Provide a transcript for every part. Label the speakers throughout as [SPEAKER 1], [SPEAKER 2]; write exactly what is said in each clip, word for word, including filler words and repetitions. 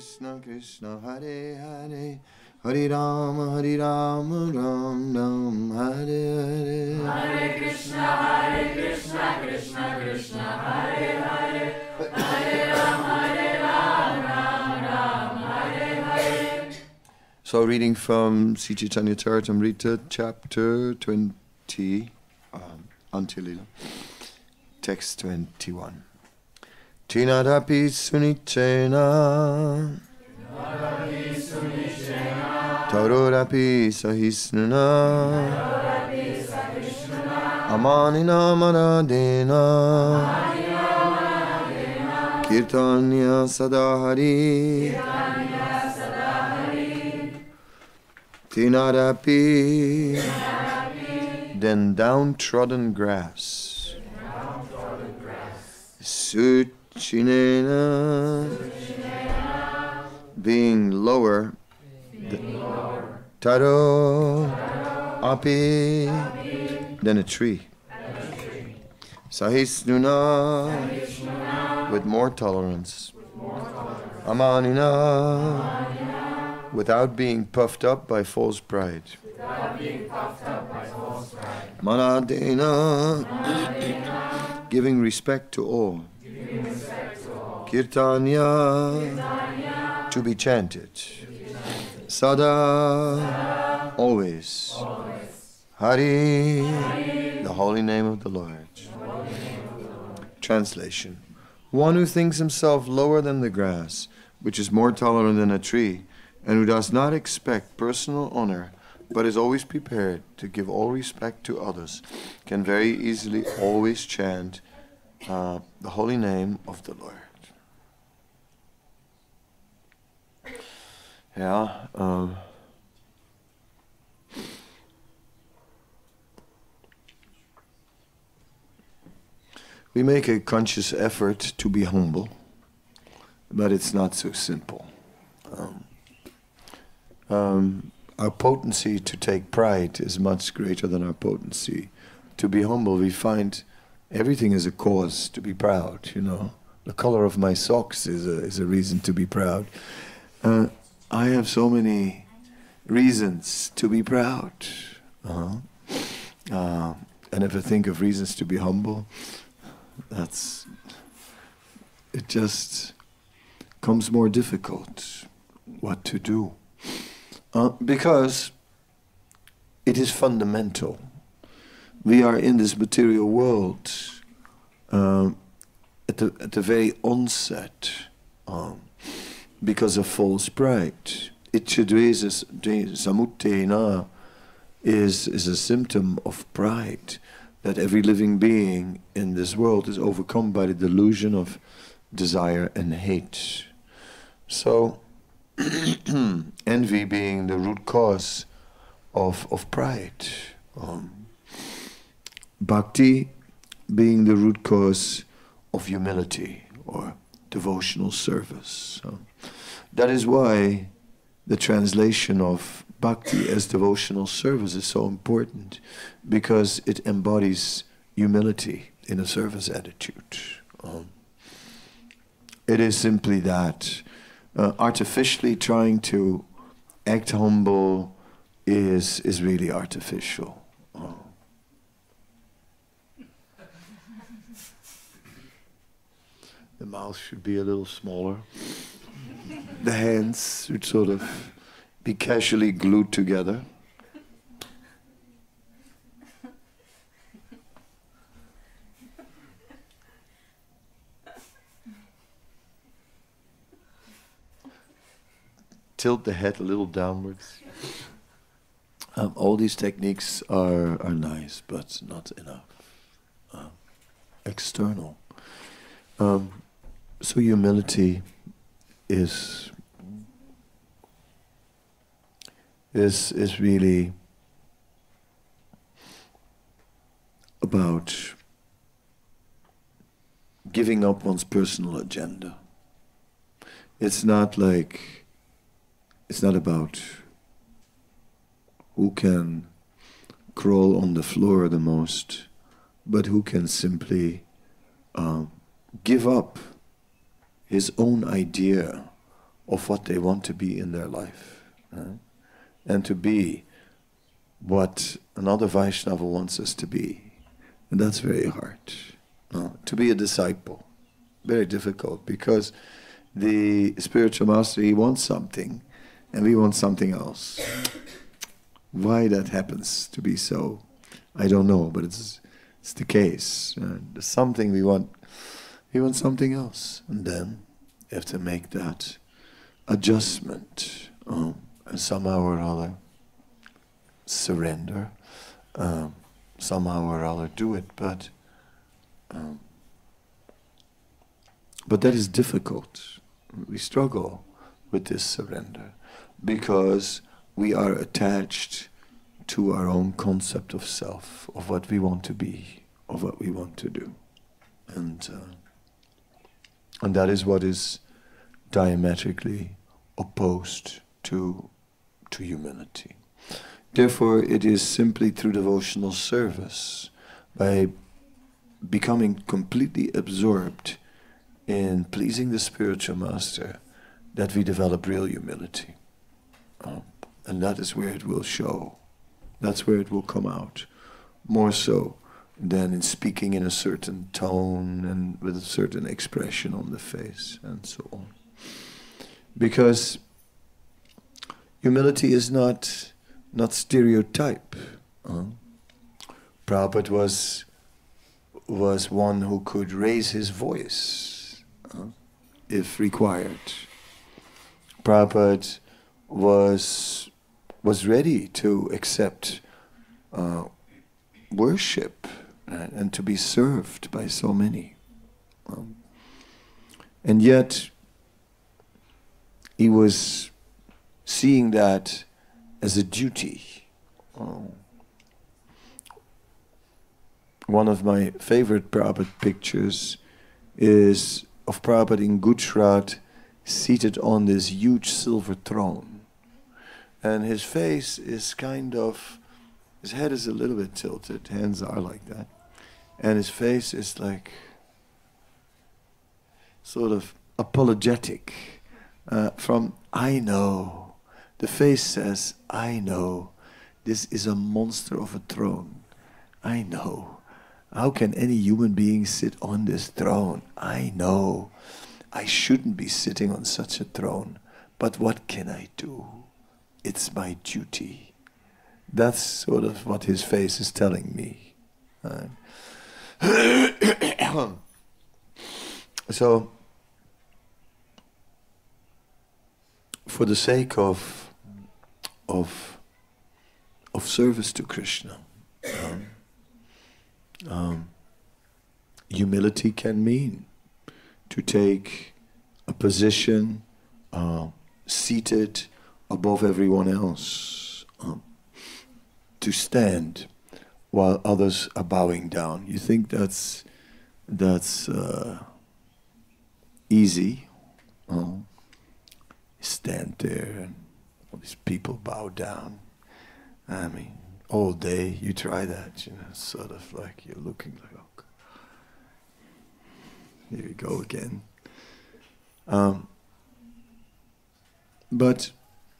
[SPEAKER 1] Krishna Krishna Hare Hare Hare Rama Hare Rama Ram Ram Hare Hare
[SPEAKER 2] Hare Krishna Hare Krishna Krishna Krishna Hare Hare Hare Rama Hare Rama Ram Ram Hare Hare.
[SPEAKER 1] So reading from Sri Chaitanya Charitamrita chapter twenty um, Antya-lila, text twenty-one. Tinadapi sunichena Tarorapi sahisnuna Amanina maradena Kirtanya sadahari Tinadapi Then downtrodden grass Suchinena Being lower Taro Api Than a tree Sahisnuna With more tolerance Amanina Without being puffed up by false pride Manadena Giving respect to all Kirtanya To be chanted Sada, always. Hari, the holy name of the Lord. Translation. One who thinks himself lower than the grass, which is more tolerant than a tree, and who does not expect personal honor, but is always prepared to give all respect to others, can very easily always chant uh, the holy name of the Lord. Ja, um, we make a conscious effort to be humble, but it's not so simple. Um, um, our potency to take pride is much greater than our potency to be humble. We find everything is a cause to be proud, you know. The color of my socks is a, is a reason to be proud. Uh, I have so many reasons to be proud. Uh-huh. Uh, and if I think of reasons to be humble, that's, it just comes more difficult what to do. Uh, because it is fundamental. We are in this material world uh, at, the, at the very onset. Um, Because of false pride. Ichadvesis samutena is, is a symptom of pride, that every living being in this world is overcome by the delusion of desire and hate. So, envy being the root cause of, of pride. Um, bhakti being the root cause of humility or devotional service. So, that is why the translation of bhakti as devotional service is so important, because it embodies humility in a service attitude. Um, it is simply that. Uh, artificially trying to act humble is, is really artificial. Um, the mouth should be a little smaller. The hands should sort of be casually glued together. Tilt the head a little downwards. Um, all these techniques are, are nice, but not enough. Uh, external. Um, so humility is is is really about giving up one's personal agenda. It's not like it's not about who can crawl on the floor the most, but who can simply um, give up his own idea of what they want to be in their life. Right? And to be what another Vaishnava wants us to be. And that's very hard. No? To be a disciple, very difficult, because the spiritual master, he wants something, and we want something else. Why that happens to be so, I don't know, but it's it's the case. Uh, there's something we want, we want something else, and then you have to make that adjustment, um, and somehow or other surrender, um, somehow or other do it, but um, but that is difficult. We struggle with this surrender because we are attached to our own concept of self, of what we want to be, of what we want to do, and uh, and that is what is diametrically opposed to to humility. Therefore, it is simply through devotional service, by becoming completely absorbed in pleasing the spiritual master, that we develop real humility. Um, and that is where it will show. That's where it will come out. More so than in speaking in a certain tone and with a certain expression on the face and so on. Because humility is not not stereotype. Uh, Prabhupada was was one who could raise his voice uh, if required. Prabhupada was was ready to accept uh, worship and, and to be served by so many. Um, and yet he was seeing that as a duty. Um, one of my favorite Prabhupada pictures is of Prabhupada in Gujarat, seated on this huge silver throne. And his face is kind of, his head is a little bit tilted, hands are like that. And his face is like sort of apologetic uh, from, I know. The face says, I know, this is a monster of a throne. I know. How can any human being sit on this throne? I know. I shouldn't be sitting on such a throne. But what can I do? It's my duty. That's sort of what his face is telling me. Right? So, for the sake of of of service to Krishna, um, um, humility can mean to take a position uh, seated above everyone else, um, to stand while others are bowing down. You think that's that's uh, easy? Oh, stand there and all these people bow down. I mean, all day you try that, you know, sort of like you're looking like, oh, here we go again. Um, but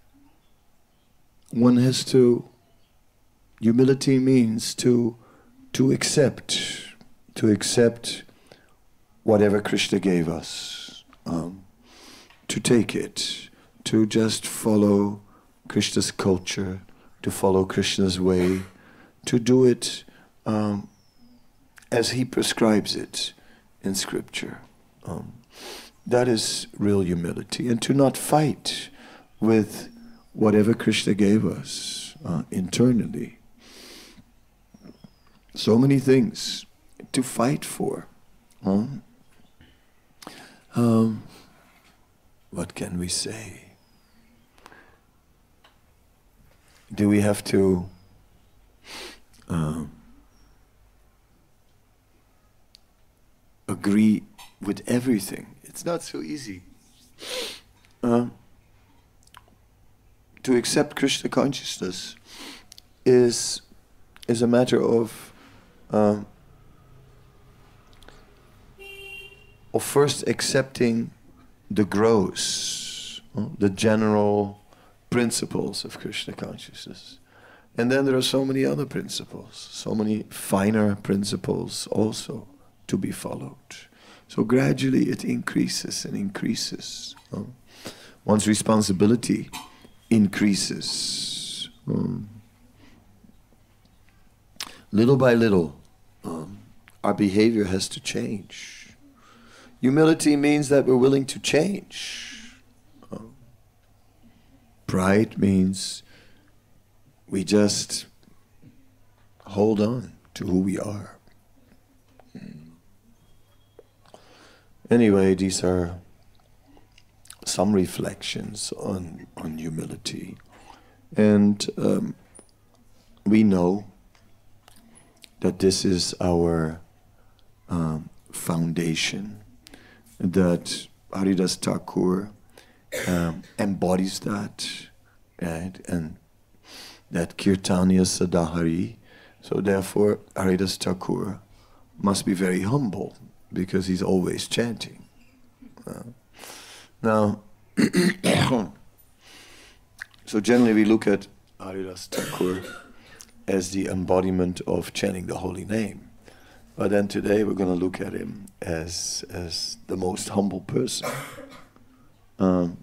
[SPEAKER 1] one has to, humility means to to accept, to accept whatever Krishna gave us, um, to take it, to just follow Krishna's culture, to follow Krishna's way, to do it um, as he prescribes it in scripture. Um, that is real humility. And to not fight with whatever Krishna gave us uh, internally. So many things to fight for. Um, um, what can we say? Do we have to um, agree with everything? It's not so easy. Um, to accept Krishna consciousness is is a matter of um, of first accepting the gross uh, the general principles of Krishna consciousness. And then there are so many other principles, so many finer principles also to be followed. So gradually it increases and increases. Uh, one's responsibility increases. Um, little by little, um, our behavior has to change. Humility means that we're willing to change. Um, pride means we just hold on to who we are. Anyway, these are some reflections on, on humility. And um, we know that this is our um, foundation, that Haridas Thakur um, embodies that, right? And that Kirtanya Sadahari. So therefore, Haridas Thakur must be very humble because he's always chanting. Uh, now, so generally we look at Haridas Thakur as the embodiment of chanting the holy name. But then today we're going to look at him as, as the most humble person. Um,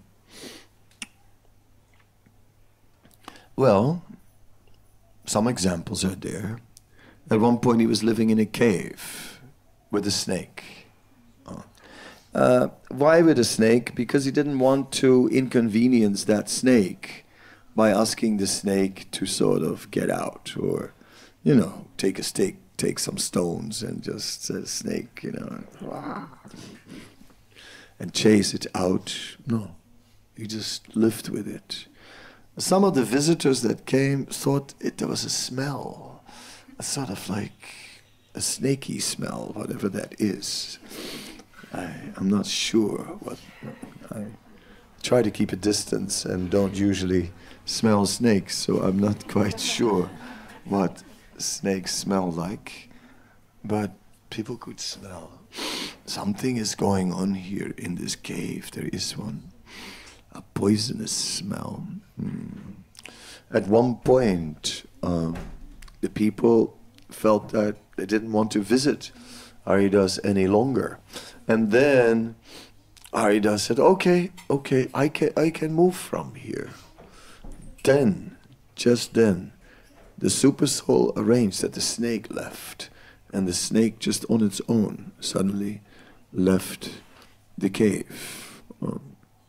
[SPEAKER 1] well, some examples are there. At one point he was living in a cave with a snake. Oh. Uh, why with a snake? Because he didn't want to inconvenience that snake by asking the snake to sort of get out, or, you know, take a stake, take some stones and just uh, snake, you know, and chase it out. No, he just lived with it. Some of the visitors that came thought it, there was a smell, a sort of like a snaky smell, whatever that is. I, I'm not sure what. I try to keep a distance and don't usually smell snakes, so I'm not quite sure what snakes smell like. But people could smell. Something is going on here in this cave. There is one. A poisonous smell. Mm. At one point, uh, the people felt that they didn't want to visit Haridas any longer. And then Haridas said, okay, okay, I can, I can move from here. Then, just then, the Super Soul arranged that the snake left, and the snake just on its own suddenly left the cave. Um,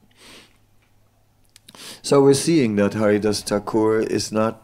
[SPEAKER 1] So we're seeing that Haridas Thakur is not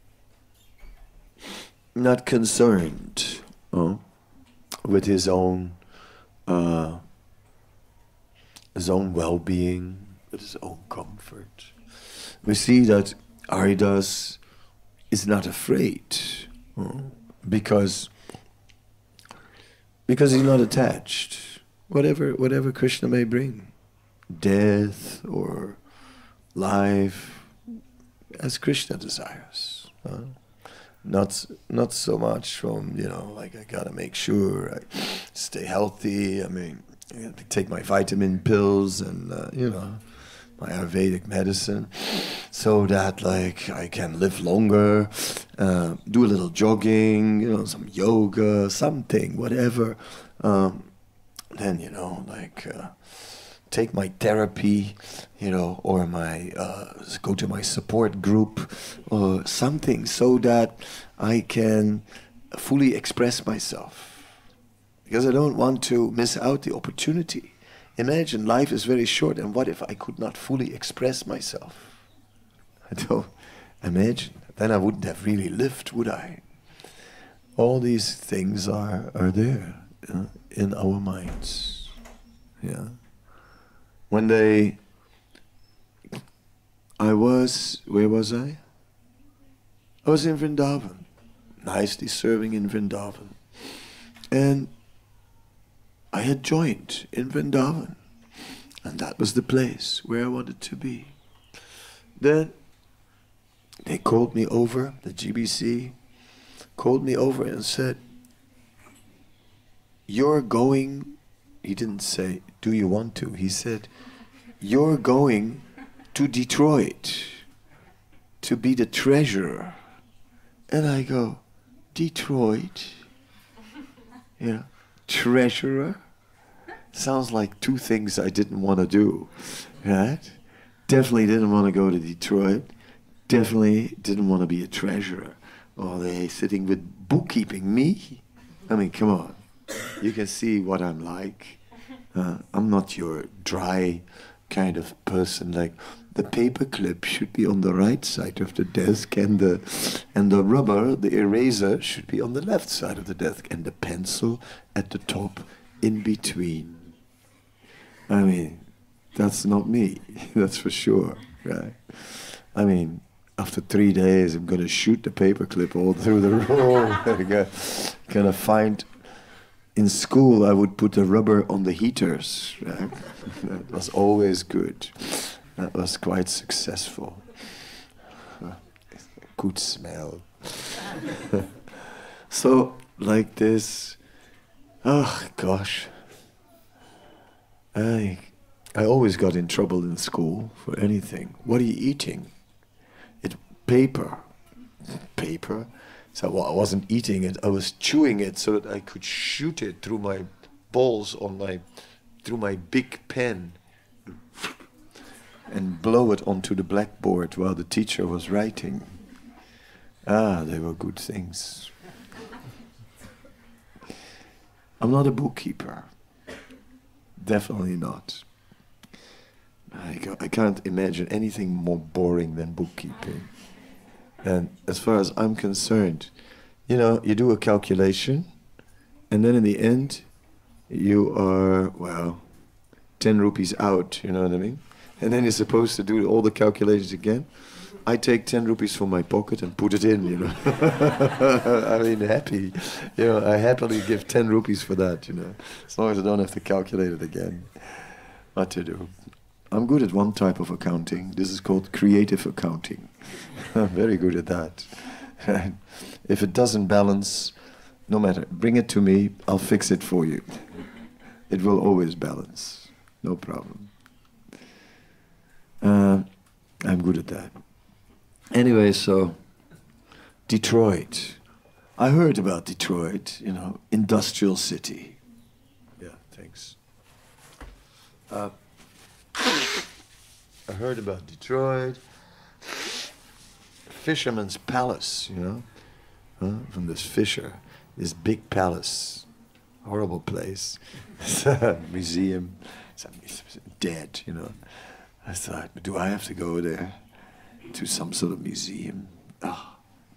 [SPEAKER 1] not concerned uh, with his own uh, his own well-being, with his own comfort. We see that Haridas is not afraid uh, because because he's not attached. Whatever whatever Krishna may bring, death or life, as Krishna desires. Uh, not not so much from, you know, like I gotta make sure I stay healthy. I mean, I gotta take my vitamin pills and, uh, you know, my Ayurvedic medicine so that, like, I can live longer, uh, do a little jogging, you know, some yoga, something, whatever. Um, then, you know, like... Uh, take my therapy, you know, or my uh, go to my support group or something so that I can fully express myself. Because I don't want to miss out the opportunity. Imagine life is very short, and what if I could not fully express myself? I don't imagine. Then I wouldn't have really lived, would I? All these things are, are there uh, in our minds. Yeah. When they, I was, where was I? I was in Vrindavan, nicely serving in Vrindavan. And I had joined in Vrindavan. And that was the place where I wanted to be. Then they called me over, the G B C called me over and said, you're going, he didn't say, do you want to? He said, you're going to Detroit to be the treasurer. And I go, Detroit? Yeah, treasurer? Sounds like two things I didn't want to do, right? Definitely didn't want to go to Detroit. Definitely didn't want to be a treasurer. Oh, they sitting with bookkeeping, me? I mean, come on. You can see what I'm like. Uh, I'm not your dry kind of person. Like, the paper clip should be on the right side of the desk, and the and the rubber, the eraser, should be on the left side of the desk, and the pencil at the top in between. I mean, that's not me. That's for sure, right? I mean, after three days, I'm gonna shoot the paperclip all through the room. Gonna find. In school, I would put the rubber on the heaters. Right? That was always good. That was quite successful. Good smell. So, like this, oh gosh. I, I always got in trouble in school for anything. What are you eating? It paper. Paper? So well, I wasn't eating it, I was chewing it so that I could shoot it through my balls on my, through my big pen and blow it onto the blackboard while the teacher was writing. Ah, they were good things. I'm not a bookkeeper. Definitely not. I, ca- I can't imagine anything more boring than bookkeeping. And as far as I'm concerned, you know, you do a calculation, and then in the end, you are, well, ten rupees out, you know what I mean? And then you're supposed to do all the calculations again. I take ten rupees from my pocket and put it in, you know. I mean, happy. You know, I happily give ten rupees for that, you know, as long as I don't have to calculate it again. What to do? I'm good at one type of accounting. This is called creative accounting. I'm very good at that. If it doesn't balance, no matter, bring it to me, I'll fix it for you. It will always balance, no problem. Uh, I'm good at that. Anyway, so Detroit. I heard about Detroit, you know, industrial city. Yeah, thanks. Uh, I heard about Detroit. Fisherman's Palace, you know, huh? From this fisher, this big palace, horrible place. It's a museum, it's dead, you know. I thought, do I have to go there to some sort of museum? Oh.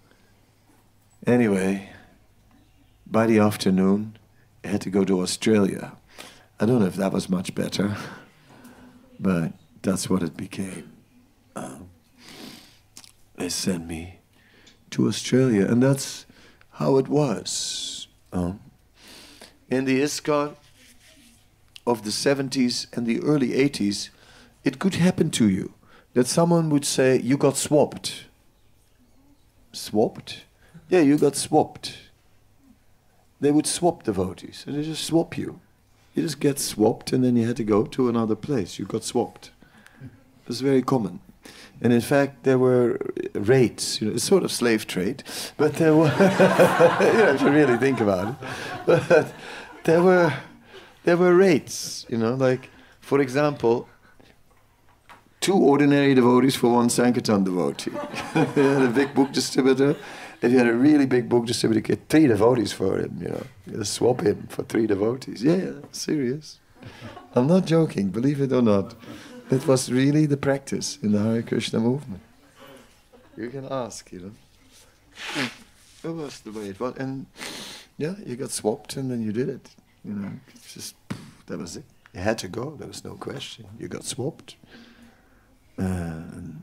[SPEAKER 1] Anyway, by the afternoon, I had to go to Australia. I don't know if that was much better, but that's what it became. Um, they sent me to Australia, and that's how it was. Um, in the ISKCON of the seventies and the early eighties, it could happen to you that someone would say, you got swapped. Swapped? Yeah, you got swapped. They would swap devotees, and they just swap you. You just get swapped, and then you had to go to another place. You got swapped. It was very common. And in fact, there were rates, you know, it's sort of slave trade, but there were, you know, if you really think about it, but there were, there were rates, you know, like, for example, two ordinary devotees for one Sankirtan devotee. You had a big book distributor. If you had a really big book distributor, you get three devotees for him, you know. You just swap him for three devotees. Yeah, yeah, serious. I'm not joking, believe it or not. It was really the practice in the Hare Krishna movement. You can ask, you know. That was the way it was. And yeah, you got swapped and then you did it. You know, it's just, that was it. You had to go, there was no question. You got swapped. Uh,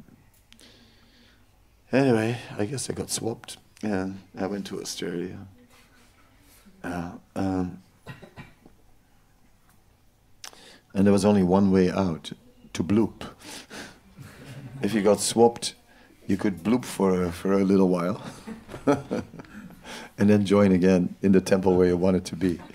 [SPEAKER 1] anyway, I guess I got swapped and I went to Australia. Uh, um, and there was only one way out, to bloop. If you got swapped, you could bloop for a, for a little while and then join again in the temple where you wanted to be.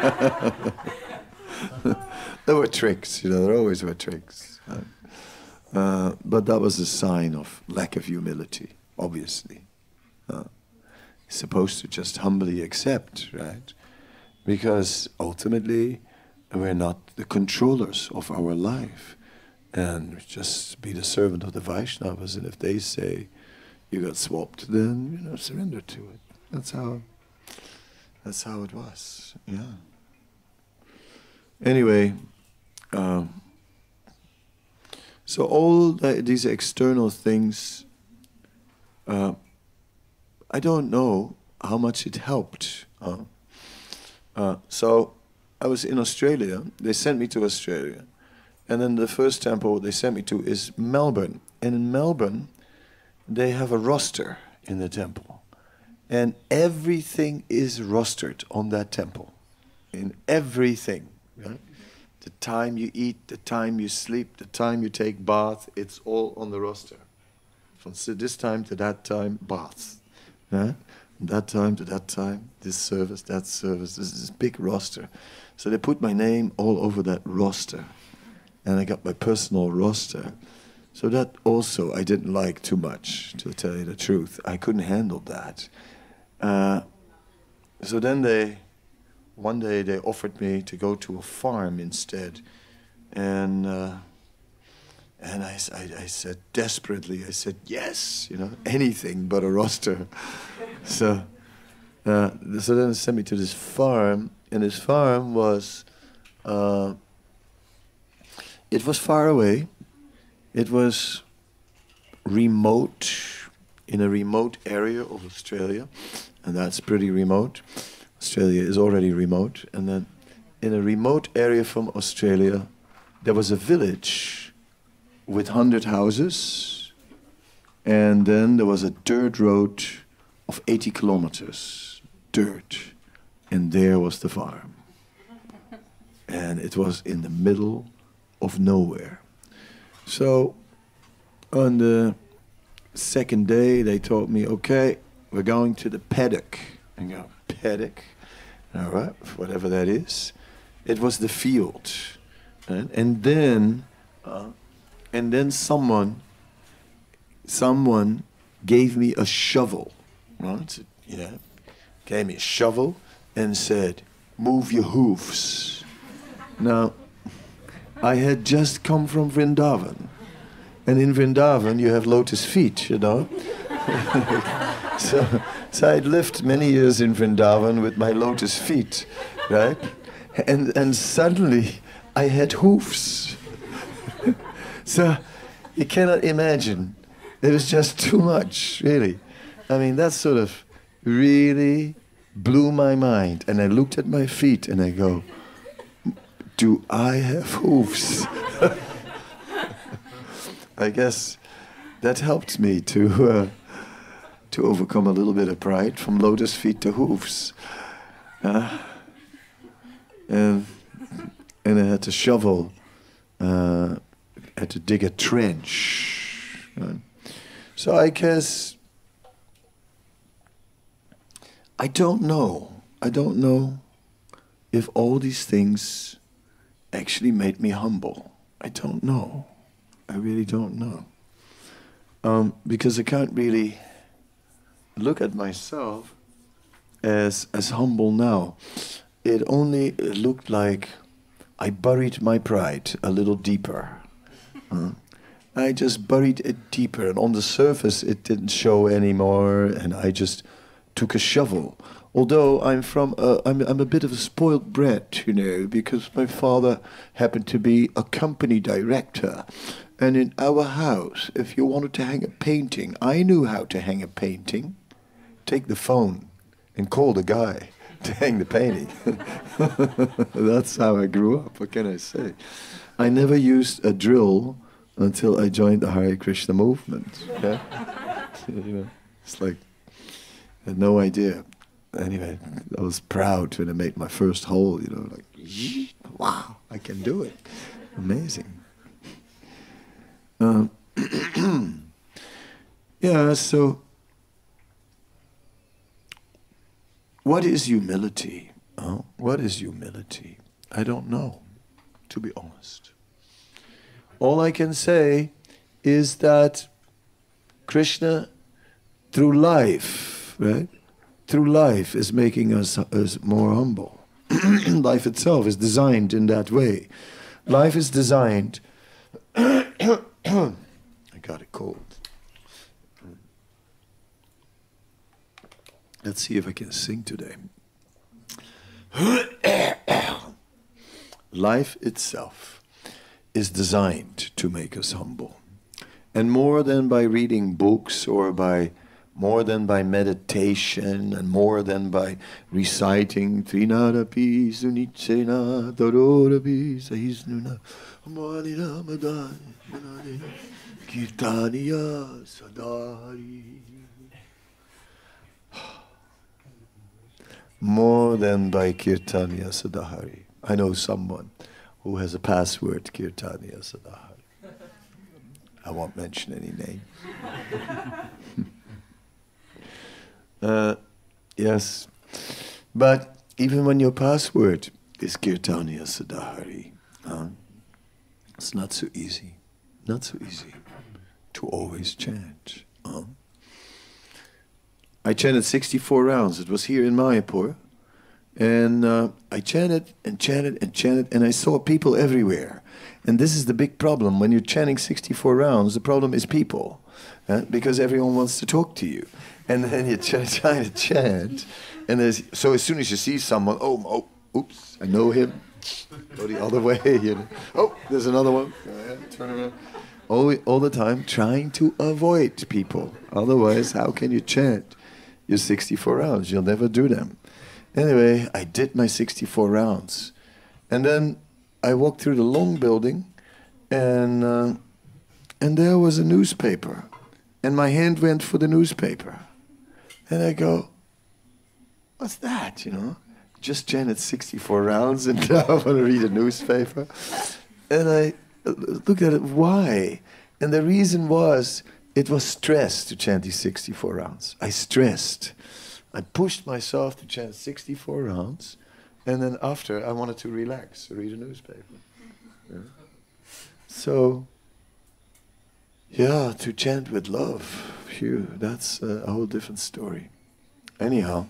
[SPEAKER 1] There were tricks, you know, there always were tricks. Uh, but that was a sign of lack of humility, obviously. Uh, supposed to just humbly accept, right? Because ultimately, we're not the controllers of our life. And just be the servant of the Vaishnavas, and if they say you got swapped, then, you know, surrender to it. That's how, that's how it was, yeah. Anyway, um, so all the, these external things, uh, I don't know how much it helped. Uh, uh, so I was in Australia. They sent me to Australia. And then the first temple they sent me to is Melbourne. And in Melbourne, they have a roster in the temple. And everything is rostered on that temple. In everything. Right? The time you eat, the time you sleep, the time you take bath, it's all on the roster. From this time to that time, baths. Yeah? From that time to that time, this service, that service. This is this big roster. So they put my name all over that roster. And I got my personal roster. So that also I didn't like too much, to tell you the truth. I couldn't handle that. Uh, so then they, one day they offered me to go to a farm instead. And uh, and I, I, I said desperately, I said, yes, you know, anything but a roster. so, uh, so then they sent me to this farm, and this farm was, uh, it was far away. It was remote, in a remote area of Australia, and that's pretty remote. Australia is already remote. And then in a remote area from Australia, there was a village with one hundred houses, and then there was a dirt road of eighty kilometers, dirt, and there was the farm. And it was in the middle of nowhere. So on the second day, they told me, okay, we're going to the paddock. I go, paddock? All right, whatever that is. It was the field. Right? And then, uh, and then someone, someone gave me a shovel. Right? Yeah, gave me a shovel and said, move your hoofs. Now, I had just come from Vrindavan. And in Vrindavan, you have lotus feet, you know. so, so I'd lived many years in Vrindavan with my lotus feet, right? And, and suddenly, I had hoofs. So, you cannot imagine. It was just too much, really. I mean, that sort of really blew my mind. And I looked at my feet and I go, do I have hoofs? I guess that helped me to uh, to overcome a little bit of pride, from lotus feet to hoofs. Uh, and and I had to shovel, uh, had to dig a trench. Uh, so I guess I don't know. I don't know if all these things actually made me humble. I don't know. I really don't know. Um, because I can't really look at myself as as humble now. It only looked like I buried my pride a little deeper. Uh, I just buried it deeper, and on the surface it didn't show anymore, and I just took a shovel. Although I'm from, a, I'm, I'm a bit of a spoiled brat, you know, because my father happened to be a company director. And in our house, if you wanted to hang a painting, I knew how to hang a painting. Take the phone and call the guy to hang the painting. That's how I grew up, what can I say? I never used a drill until I joined the Hare Krishna movement. Yeah? You know, it's like, I had no idea. Anyway, I was proud when I made my first hole, you know, like, wow, I can do it. Amazing. Um, yeah, so what is humility? Oh, what is humility? I don't know, to be honest. All I can say is that Krishna, through life, right? Through life is making us, us more humble. Life itself is designed in that way. Life is designed... I got a cold. Let's see if I can sing today. Life itself is designed to make us humble. And more than by reading books or by more than by meditation and more than by reciting Trinadapi Sunichena Dorodapi Sahisnuna Amalina Madani Kirtaniya Sadari. More than by Kirtaniya Sadahari. I know someone who has a password, Kirtaniya Sadahari. I won't mention any name. uh, yes. But even when your password is Kirtaniya Sadahari, huh? It's not so easy. Not so easy to always chant. Huh? I chanted sixty-four rounds. It was here in Mayapur. And uh, I chanted and chanted and chanted, and I saw people everywhere. And this is the big problem. When you're chanting sixty-four rounds, the problem is people. Uh, because everyone wants to talk to you. And then you try, try to chant. And there's, so as soon as you see someone, oh, oh, oops, I know him. Go the other way. You know. Oh, there's another one. Go ahead, turn around. All, all the time trying to avoid people. Otherwise, how can you chant your sixty-four rounds? You'll never do them. Anyway, I did my sixty-four rounds. And then I walked through the long building, and uh, and there was a newspaper. And my hand went for the newspaper. And I go, what's that, you know? Just chanted sixty-four rounds, and now I want to read a newspaper. And I looked at it, why? And the reason was, it was stress to chant these sixty-four rounds. I stressed. I pushed myself to chant sixty-four rounds, and then after I wanted to relax, read a newspaper. Yeah. So, yeah, to chant with love, phew, that's uh, a whole different story. Anyhow,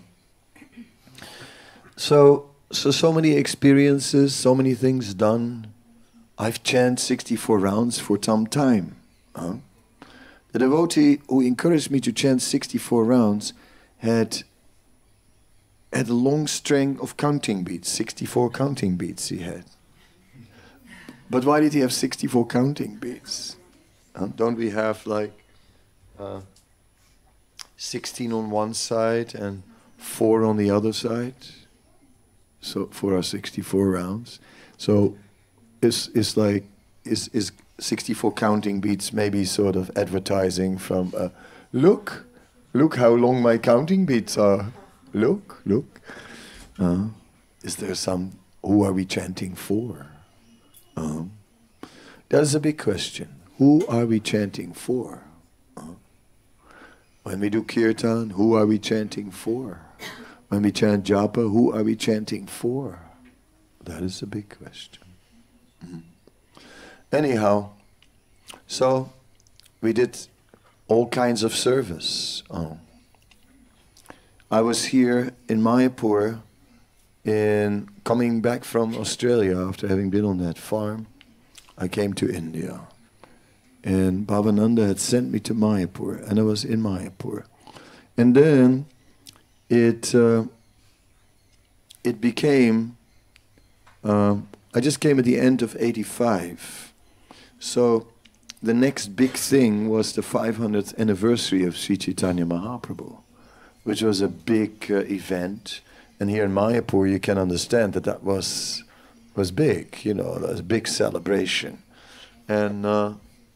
[SPEAKER 1] so so so many experiences, so many things done. I've chanted sixty-four rounds for some time. Huh? The devotee who encouraged me to chant sixty-four rounds had had a long string of counting beats, sixty-four counting beats he had. But why did he have sixty-four counting beats? Uh, don't we have like uh, sixteen on one side and four on the other side? So for our sixty-four rounds. So it's, it's like, is is sixty-four counting beats maybe sort of advertising from, uh, look, look how long my counting beats are. Look, look. Uh, is there some, who are we chanting for? Uh, that is a big question. Who are we chanting for? Uh, when we do kirtan, who are we chanting for? When we chant japa, who are we chanting for? That is a big question. Mm. Anyhow, so we did all kinds of service. Uh, I was here in Mayapur, in coming back from Australia after having been on that farm. I came to India, and Bhavananda had sent me to Mayapur, and I was in Mayapur. And then it uh, it became, uh, I just came at the end of eighty-five. So the next big thing was the five hundredth anniversary of Sri Chaitanya Mahaprabhu, which was a big uh, event. And here in Mayapur, you can understand that that was was big, you know, it was a big celebration. And uh,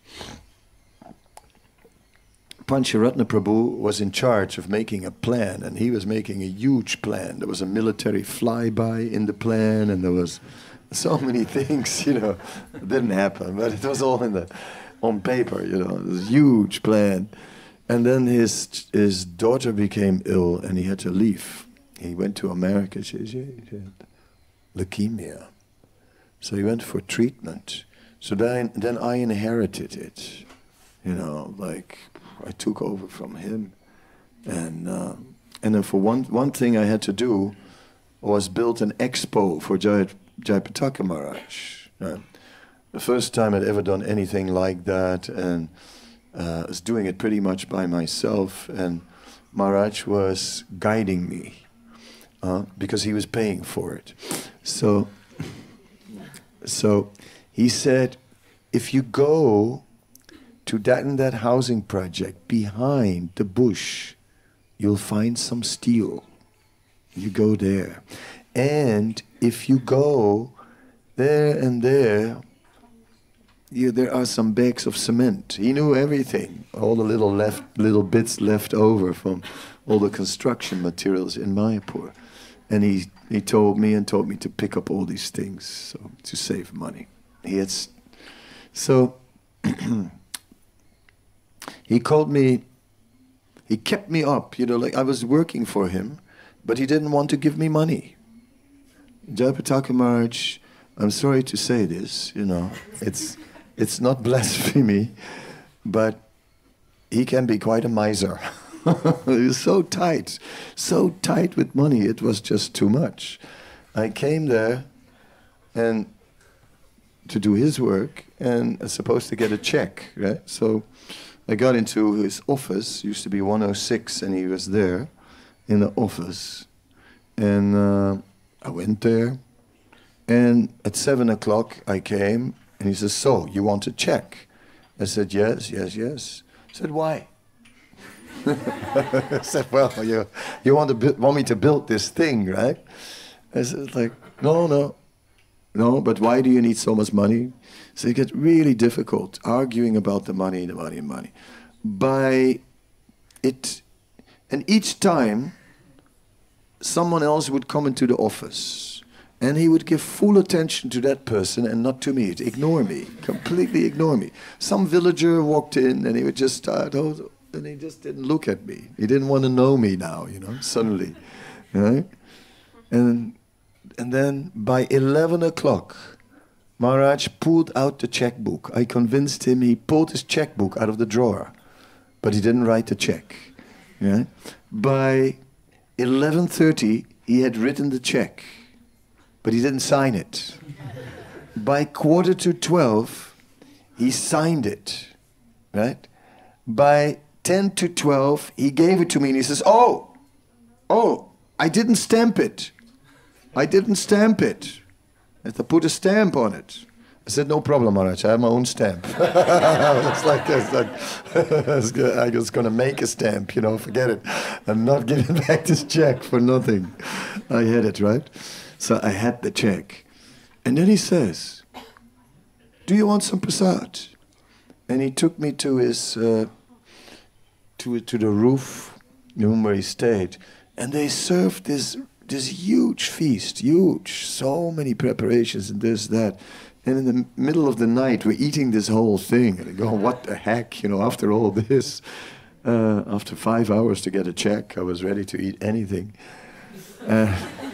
[SPEAKER 1] Pancharatna Prabhu was in charge of making a plan, and he was making a huge plan. There was a military flyby in the plan, and there was so many things, you know, it didn't happen, but it was all in the, on paper, you know, it was a huge plan. And then his his daughter became ill, and he had to leave. He went to America. She, she, she had leukemia, so he went for treatment. So then, then I inherited it, You know, like I took over from him, and uh, and then for one one thing I had to do was build an expo for Jai Jayapataka Maharaj. Uh, the first time I'd ever done anything like that, and uh, I was doing it pretty much by myself, and Maharaj was guiding me uh, because he was paying for it. So, so he said, if you go to that and that housing project behind the bush, you'll find some steel. You go there. And if you go there and there, you, there are some bags of cement. He knew everything, all the little left, little bits left over from all the construction materials in Mayapur. And he, he told me and told me to pick up all these things so, to save money. He had, so he called me, he kept me up, you know, like I was working for him, but he didn't want to give me money. Jayapataka Maharaj, I'm sorry to say this, you know, it's, it's not blasphemy, but he can be quite a miser. He was so tight, so tight with money, it was just too much. I came there and to do his work, and I was supposed to get a check, right? So I got into his office, used to be one oh six, and he was there in the office. And uh, I went there, and at seven o'clock I came, and he says, so, you want a check? I said, yes, yes, yes. I said, why? I said, well, you, you want, to want me to build this thing, right? I said, like, no, no. No, but why do you need so much money? So it gets really difficult arguing about the money, the money, and money. By it, and each time someone else would come into the office and he would give full attention to that person and not to me, to ignore me, completely ignore me. Some villager walked in and he would just start, oh, and he just didn't look at me. He didn't want to know me now, you know, suddenly. Right? And And then by eleven o'clock, Maharaj pulled out the checkbook. I convinced him, he pulled his checkbook out of the drawer, but he didn't write the check. Yeah? By eleven thirty, he had written the check, but he didn't sign it. By quarter to twelve, he signed it. Right? By ten to twelve, he gave it to me and he says, oh, oh, I didn't stamp it. I didn't stamp it. I had to put a stamp on it. I said, no problem, Maharaj, I have my own stamp. It's like, it's like I was going to make a stamp, you know, forget it. I'm not giving back this check for nothing. I had it, right? So I had the check. And then he says, do you want some prasad? And he took me to his, uh, to, to the roof room where he stayed. And they served this this huge feast, huge, so many preparations and this, that. And in the middle of the night, we're eating this whole thing. And I go, what the heck, you know, after all this, uh, after five hours to get a check, I was ready to eat anything. Uh,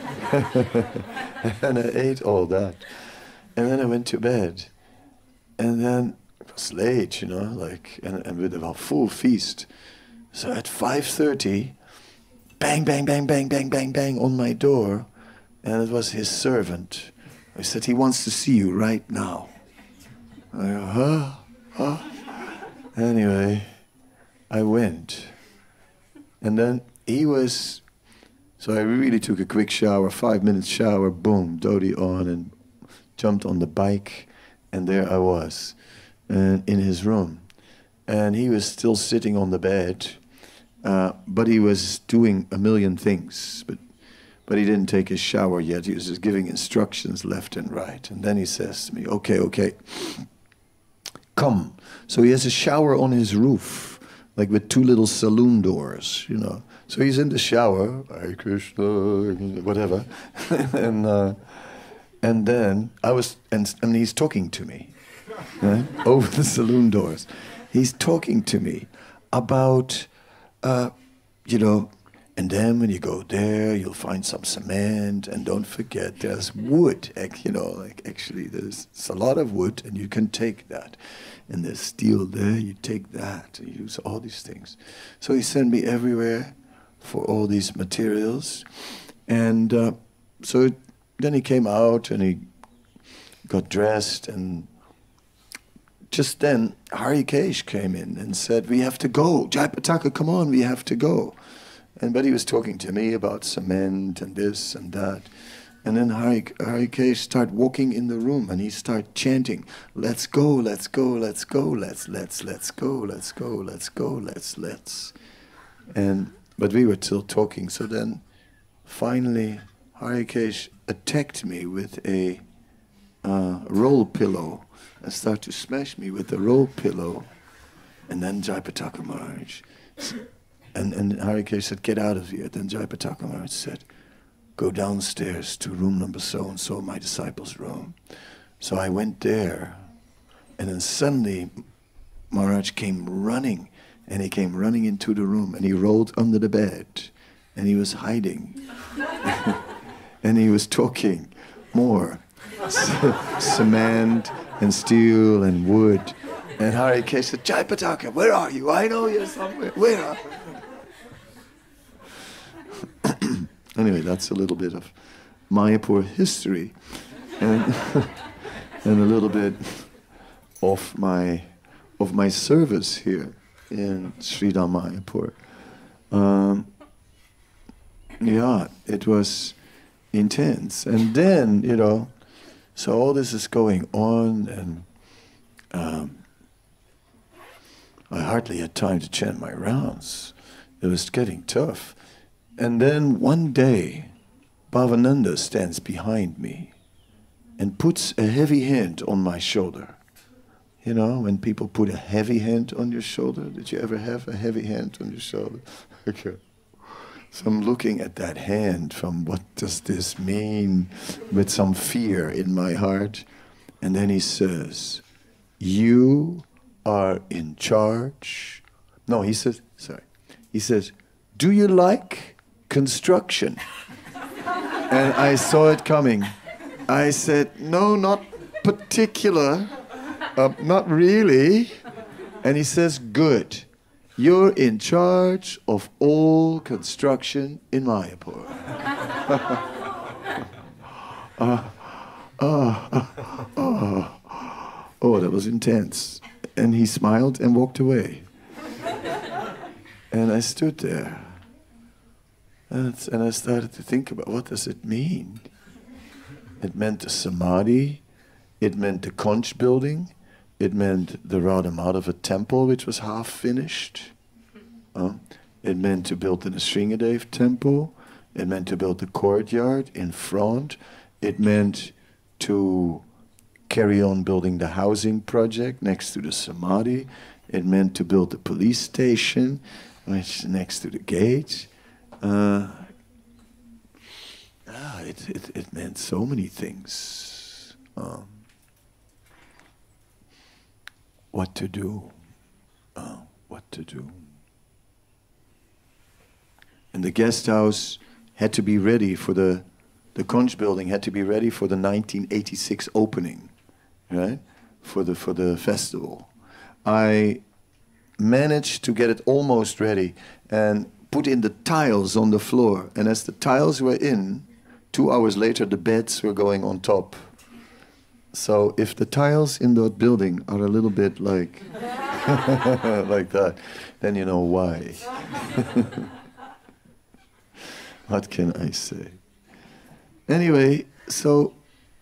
[SPEAKER 1] and I ate all that. And then I went to bed. And then it was late, you know, like, and, and with a full feast. So at five thirty, bang, bang, bang, bang, bang, bang, bang on my door. And it was his servant. He said, he wants to see you right now. I go, huh? Huh? Anyway, I went. And then he was, so I really took a quick shower, five minutes shower, boom, dhoti on, and jumped on the bike. And there I was, and in his room. And he was still sitting on the bed. Uh, but he was doing a million things, but but he didn't take his shower yet. He was just giving instructions left and right. And then he says to me, okay, okay, come. So he has a shower on his roof, like with two little saloon doors, you know. So he's in the shower, Hare Krishna, whatever. and uh, and then I was, and, and he's talking to me, right? Over the saloon doors. He's talking to me about, Uh, you know, And then when you go there, you'll find some cement, and don't forget there's wood. Ac- You know, like actually there's it's a lot of wood, and you can take that. And there's steel there, you take that, and you use all these things. So he sent me everywhere for all these materials. And uh, so it, then he came out and he got dressed, and just then Harikesh came in and said, "We have to go. Jayapataka, come on, we have to go." And but he was talking to me about cement and this and that. And then Hari, Harikesh started walking in the room and he started chanting, "Let's go, let's go, let's go, let's, let's, let's go, let's go, let's go, let's, let's." And but we were still talking. So then finally Harikesh attacked me with a uh, roll pillow and started to smash me with the roll pillow. And then Jayapataka Maharaj, and, and Harikesh said, "Get out of here." Then Jayapataka Maharaj said, "Go downstairs to room number so-and-so, my disciple's room." So I went there, and then suddenly Maharaj came running, and he came running into the room, and he rolled under the bed, and he was hiding. And he was talking more. C- cement and steel and wood. And Harikesh said, "Jayapataka, where are you? I know you're somewhere. Where are you?" Anyway, that's a little bit of Mayapur history, and, and a little bit of my of my service here in Sridham Mayapur. Um, yeah, it was intense, and then you know, so all this is going on, and um, I hardly had time to chant my rounds. It was getting tough. And then one day, Bhavananda stands behind me and puts a heavy hand on my shoulder. You know, when people put a heavy hand on your shoulder, did you ever have a heavy hand on your shoulder? Okay. So I'm looking at that hand from what does this mean, with some fear in my heart. And then he says, "You are in charge." No, he says, sorry. He says, "Do you like construction?" And I saw it coming. I said, "No, not particular, uh, not really." And he says, "Good. You're in charge of all construction in Mayapur." uh, uh, uh, uh, oh, that was intense. And he smiled and walked away. And I stood there. And, and I started to think about, what does it mean? It meant the Samadhi. It meant the conch building. It meant the Radha Madhava temple, which was half finished. Uh, it meant to build the Nrsingadev temple. It meant to build the courtyard in front. It meant to carry on building the housing project next to the Samadhi. It meant to build the police station, which is next to the gate. Uh, ah, it, it, it meant so many things. Um, what to do. Uh, what to do. And the guest house had to be ready for the, the conch building had to be ready for the nineteen eighty-six opening, right? For the, for the festival. I managed to get it almost ready and put in the tiles on the floor. And as the tiles were in, two hours later the beds were going on top. So if the tiles in that building are a little bit like, like that, then you know why. What can I say? Anyway, so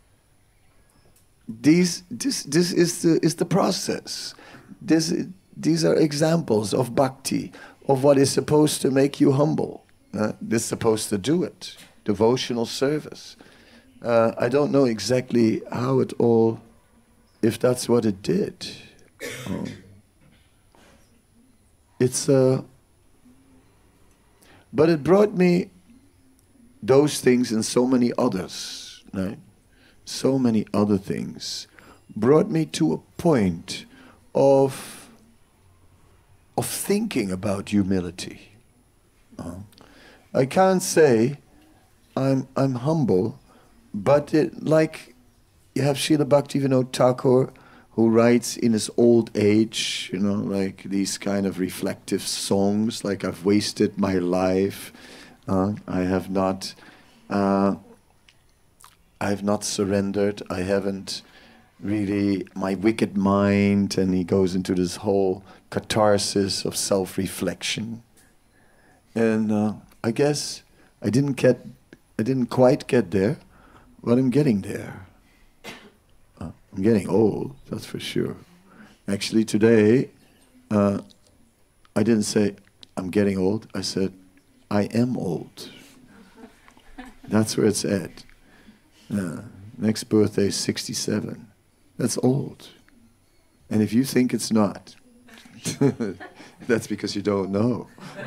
[SPEAKER 1] these, this, this is the is the process. This, these are examples of bhakti, of what is supposed to make you humble. Uh, this is supposed to do it. Devotional service. Uh, I don't know exactly how it all, if that's what it did. Um, it's uh, but it brought me those things and so many others, right? So many other things brought me to a point of of thinking about humility. Uh, I can't say I'm I'm humble, but it, like you have Srila Bhaktivinoda Thakur, who writes in his old age, you know, like these kind of reflective songs, like I've wasted my life, uh, I have not, uh, I have not surrendered, I haven't really, my wicked mind, and he goes into this whole catharsis of self-reflection. And uh, I guess I didn't get, I didn't quite get there, but I'm getting there. Uh, I'm getting old, that's for sure. Actually today, uh, I didn't say I'm getting old, I said I am old. That's where it's at. Uh, next birthday is sixty-seven. That's old. And if you think it's not, that's because you don't know.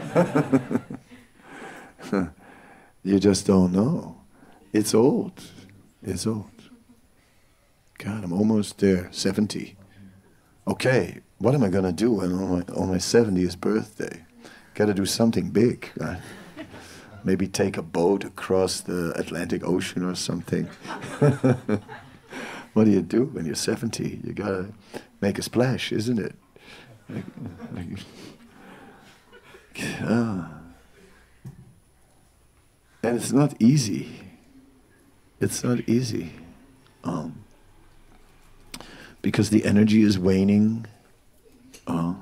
[SPEAKER 1] You just don't know. It's old. It's old. God, I'm almost there, seventy. Okay, what am I going to do on my, on my seventieth birthday? Got to do something big. Right? Maybe take a boat across the Atlantic Ocean or something. What do you do when you're seventy? You got to make a splash, isn't it? Like, like, ah. And it's not easy. It's not easy. Um, because the energy is waning. Uh,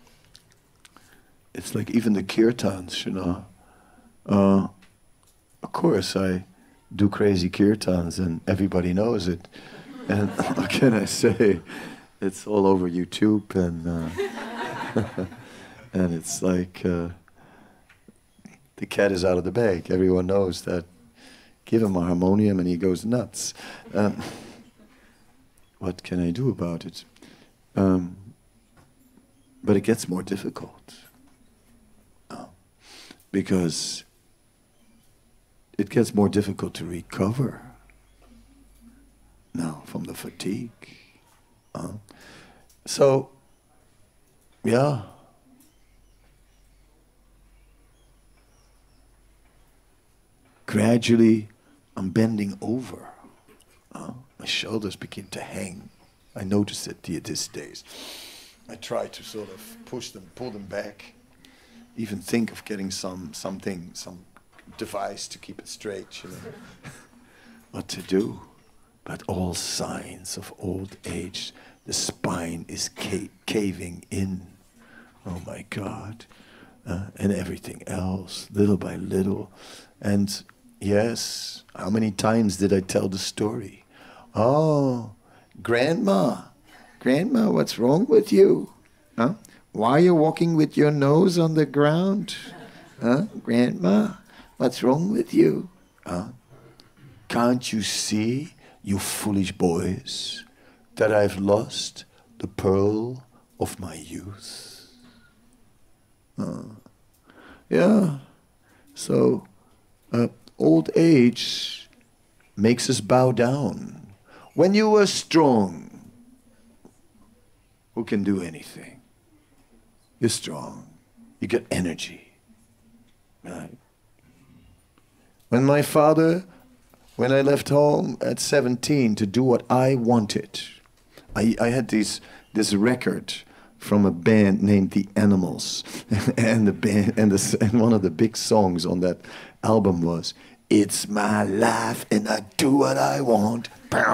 [SPEAKER 1] it's like even the kirtans, you know. Uh, of course, I do crazy kirtans and everybody knows it. And what can I say? It's all over YouTube, and uh, and it's like uh, the cat is out of the bag. Everyone knows that. Give him a harmonium and he goes nuts. Um, what can I do about it? Um, but it gets more difficult. Uh, because it gets more difficult to recover now from the fatigue. Uh, so, yeah. Gradually, I'm bending over. Uh, my shoulders begin to hang. I notice it these days. I try to sort of push them, pull them back. Even think of getting some something, some device to keep it straight, you know. What to do? But all signs of old age, the spine is ca caving in. Oh my God. Uh, and everything else, little by little. And yes, how many times did I tell the story? Oh, Grandma, Grandma, what's wrong with you? Huh? Why are you walking with your nose on the ground? Huh? Grandma, what's wrong with you? Huh? Can't you see, you foolish boys, that I've lost the pearl of my youth? Uh, yeah, so uh, old age makes us bow down. When you were strong, who can do anything? You're strong. You get energy. Right? When my father, when I left home at seventeen to do what I wanted, I, I had this, this record from a band named The Animals, and the band and, the, and one of the big songs on that album was "It's my life and I do what I want,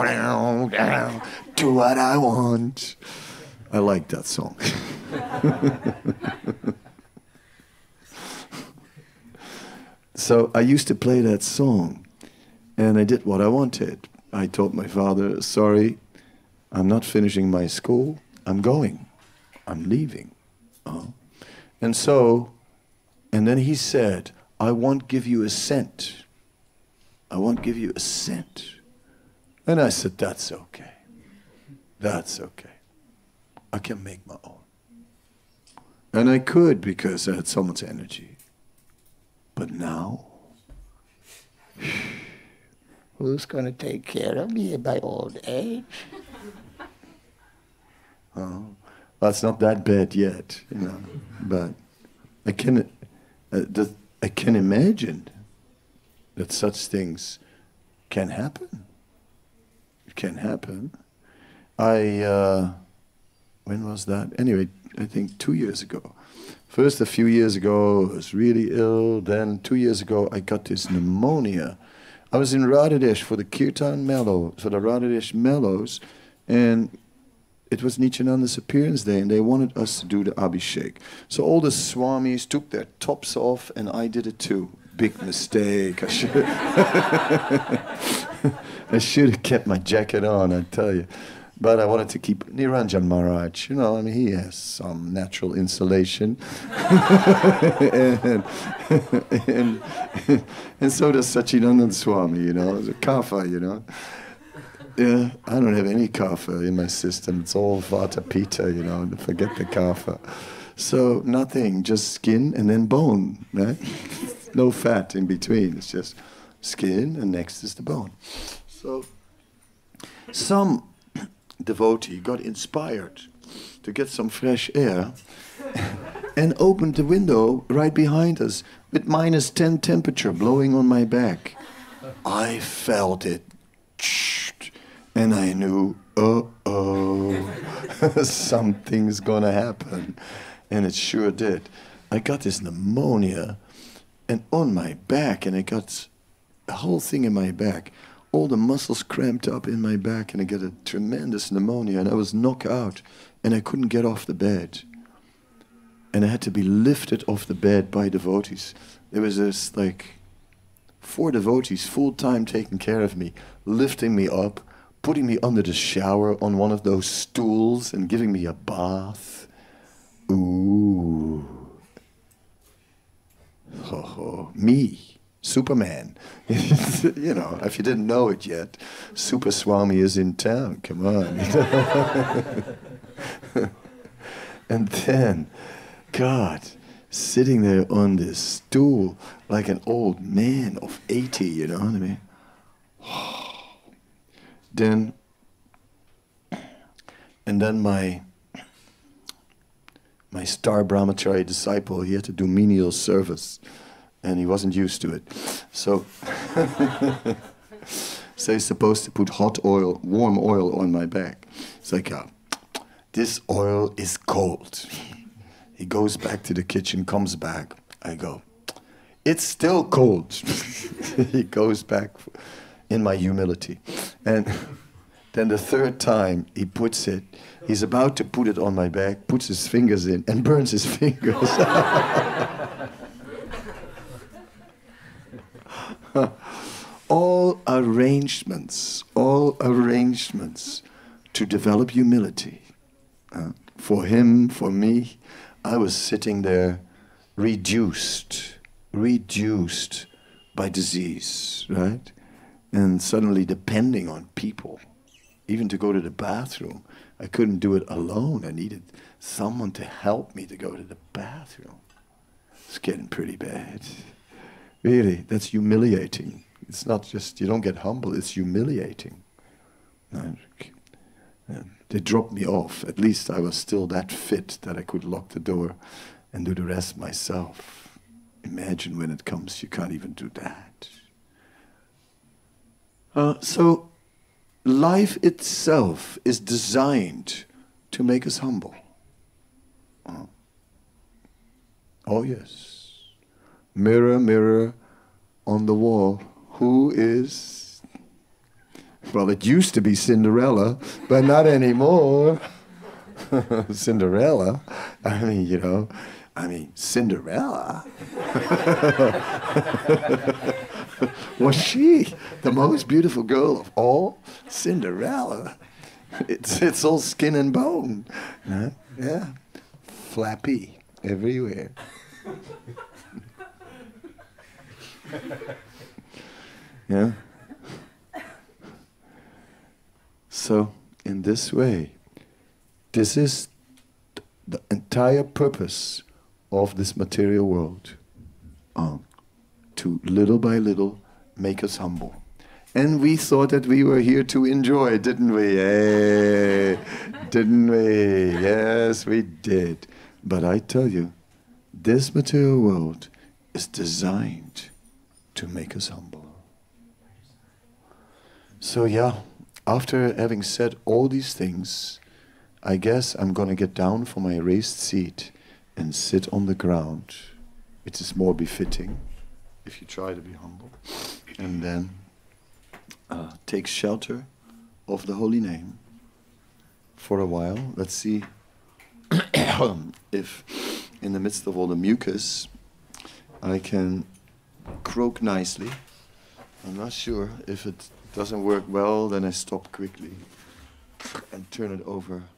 [SPEAKER 1] do what I want." I like that song. So I used to play that song, and I did what I wanted. I told my father, "Sorry, I'm not finishing my school. I'm going. I'm leaving." Uh, and so, and then he said, "I won't give you a cent. I won't give you a cent." And I said, "That's okay. That's okay. I can make my own." And I could because I had so much energy. But now, who's going to take care of me in my old age? Oh, well, it's not that bad yet, you know. But I can. Uh, the I can imagine that such things can happen. It can happen. I, uh, when was that? Anyway, I think two years ago. First, a few years ago, I was really ill. Then, two years ago, I got this pneumonia. I was in Radhadesh for the Kirtan Mellow, for the Radhadesh Mellows, and it was Nityananda's appearance day, and they wanted us to do the Abhishek. So all the Swamis took their tops off, and I did it too. Big mistake. I should I should have kept my jacket on, I tell you. But I wanted to keep Niranjan Maharaj, you know, I mean, he has some natural insulation. and, and, and so does Sachidanand Swami, you know, it's a kapha, you know. Yeah, I don't have any kapha in my system. It's all vata pitta, you know, forget the kapha. So nothing, just skin and then bone, right? No fat in between, it's just skin and next is the bone. So some devotee got inspired to get some fresh air and opened the window right behind us with minus ten temperature blowing on my back. I felt it, and I knew, uh-oh, something's gonna happen. And it sure did. I got this pneumonia, and on my back, and I got a whole thing in my back. All the muscles cramped up in my back, and I got a tremendous pneumonia, and I was knocked out, and I couldn't get off the bed. And I had to be lifted off the bed by devotees. There was this, like, four devotees full-time taking care of me, lifting me up, putting me under the shower on one of those stools, and giving me a bath. Ooh. Ho ho. Me. Superman. You know, if you didn't know it yet, Super Swami is in town. Come on. And then, God, sitting there on this stool like an old man of eighty, you know what I mean? Then, and then my my star brahmachari disciple, he had to do menial service. And he wasn't used to it. So, so he's supposed to put hot oil, warm oil on my back. It's like, uh, this oil is cold. He goes back to the kitchen, comes back. I go, it's still cold. He goes back in my humility. And then the third time he puts it, he's about to put it on my back, puts his fingers in and burns his fingers. All arrangements, all arrangements to develop humility. Uh, for him, for me, I was sitting there reduced, reduced by disease, right? And suddenly depending on people, even to go to the bathroom. I couldn't do it alone. I needed someone to help me to go to the bathroom. It's getting pretty bad. Really, that's humiliating. It's not just, you don't get humble, it's humiliating. And they dropped me off. At least I was still that fit that I could lock the door and do the rest myself. Imagine when it comes, you can't even do that. Uh, so, life itself is designed to make us humble. Uh, oh yes. Mirror, mirror on the wall, who is... Well, it used to be Cinderella, but not anymore. Cinderella? I mean, you know, I mean, Cinderella? Was she the most beautiful girl of all? Cinderella? It's, it's all skin and bone. Huh? Yeah. Flappy everywhere. Yeah. So, in this way, this is the entire purpose of this material world. Um, to little by little make us humble. And we thought that we were here to enjoy, didn't we? Hey, didn't we? Yes, we did. But I tell you, this material world is designed to make us humble. So yeah, after having said all these things, I guess I'm gonna get down from my raised seat and sit on the ground. It is more befitting if you try to be humble. And then uh, take shelter of the holy name for a while. Let's see if in the midst of all the mucus I can croak nicely. I'm not sure. If it doesn't work well, then I stop quickly and turn it over